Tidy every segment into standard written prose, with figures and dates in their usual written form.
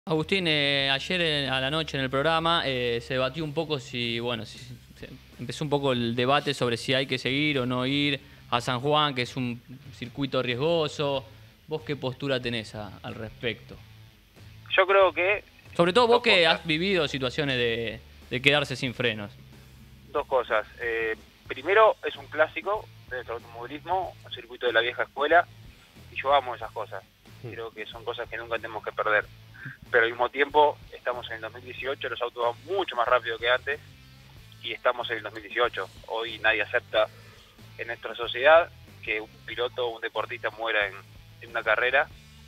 Agustín, ayer a la noche en el programa se debatió un poco empezó un poco el debate sobre si hay que seguir o no ir a San Juan, que es un circuito riesgoso. ¿Vos qué postura tenés al respecto? Yo creo que Sobre todo vos dos que cosas. has vivido situaciones de quedarse sin frenos. Dos cosas. Primero, es un clásico del automovilismo, un circuito de la vieja escuela, y yo amo esas cosas. Creo que son cosas que nunca tenemos que perder. Pero al mismo tiempo, estamos en el 2018, los autos van mucho más rápido que antes, y estamos en el 2018. Hoy nadie acepta en nuestra sociedad que un piloto o un deportista muera en una carrera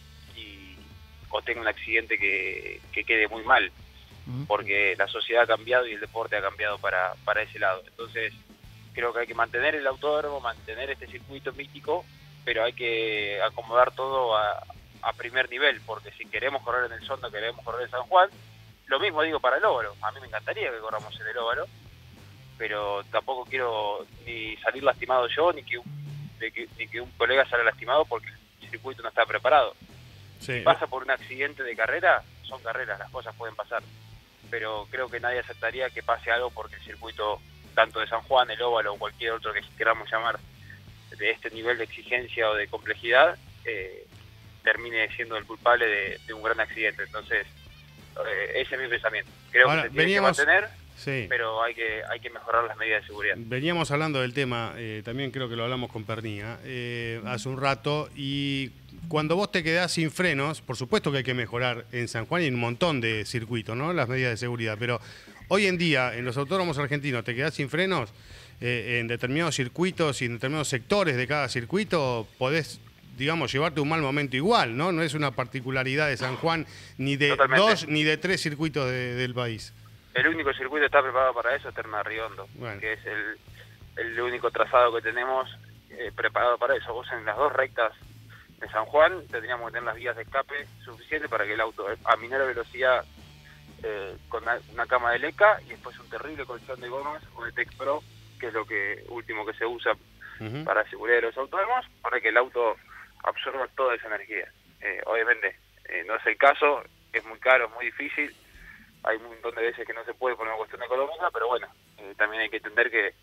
o tenga un accidente que quede muy mal, porque la sociedad ha cambiado y el deporte ha cambiado para ese lado. Entonces, creo que hay que mantener el autódromo, mantener este circuito mítico, pero hay que acomodar todo a primer nivel, porque si queremos correr en el Sonda, queremos correr en San Juan, lo mismo digo para el Óvalo. A mí me encantaría que corramos en el Óvalo, pero tampoco quiero ni salir lastimado yo, ni que un colega salga lastimado porque el circuito no está preparado. Sí. Si pasa por un accidente de carrera, son carreras, las cosas pueden pasar. Pero creo que nadie aceptaría que pase algo porque el circuito, tanto de San Juan, el Óvalo o cualquier otro que queramos llamar, de este nivel de exigencia o de complejidad, termine siendo el culpable de un gran accidente. Entonces, ese es mi pensamiento. Creo Ahora, que se tiene que mantener, sí, pero hay que mejorar las medidas de seguridad. Veníamos hablando del tema, también creo que lo hablamos con Pernía hace un rato, y cuando vos te quedás sin frenos, por supuesto que hay que mejorar en San Juan y en un montón de circuitos, ¿no? Las medidas de seguridad, pero hoy en día en los autódromos argentinos te quedás sin frenos, en determinados circuitos y en determinados sectores de cada circuito podés, digamos, llevarte un mal momento igual, ¿no? No es una particularidad de San Juan, ni de Totalmente. 2 ni de 3 circuitos del país. El único circuito que está preparado para eso es Terma Riondo, Bueno. que es el único trazado que tenemos preparado para eso. Vos en las dos rectas de San Juan tendríamos que tener las vías de escape suficientes para que el auto a menor velocidad con una cama de leca y después un terrible colchón de gomas o de Tech Pro, que es lo último que se usa para la seguridad de los autónomos, para que el auto absorba toda esa energía. Obviamente no es el caso, es muy caro, es muy difícil. Hay un montón de veces que no se puede por una cuestión económica, pero bueno, también hay que entender que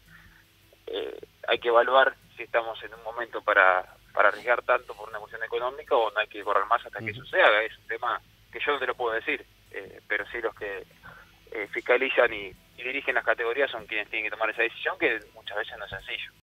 hay que evaluar si estamos en un momento para arriesgar tanto por una cuestión económica o no hay que correr más hasta que eso se haga. Es un tema que yo no te lo puedo decir, pero sí los que fiscalizan y dirigen las categorías son quienes tienen que tomar esa decisión, que muchas veces no es sencillo.